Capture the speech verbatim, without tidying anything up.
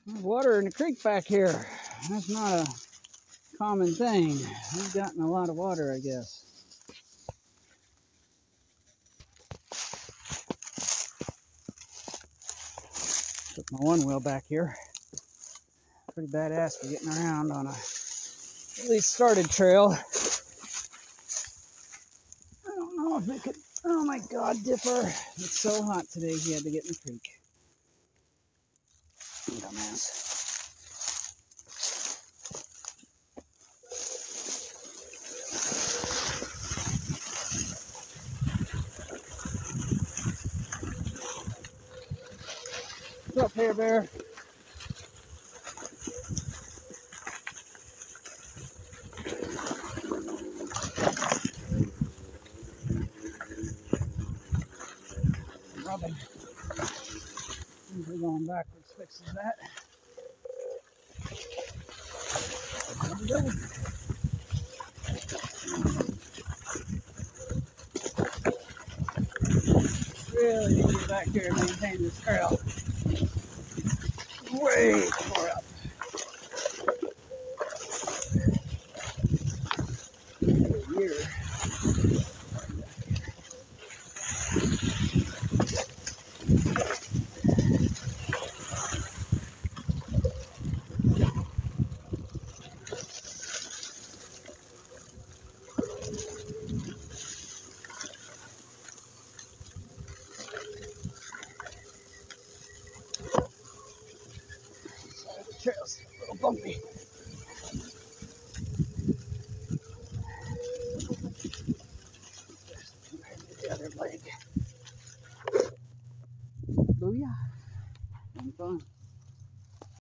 There's water in the creek back here. That's not a common thing. We've gotten a lot of water, I guess. Took my one wheel back here. Pretty badass for getting around on a at least started trail. I don't know if it could. Oh my God, Dipper! It's so hot today. He had to get in the creek. Dumbass. What's up, Hair Bear? Rubbing. We're going backwards, fixes that. There we go. Really need to get back here and maintain this trail. Way far up. Here. The trail's a little bumpy.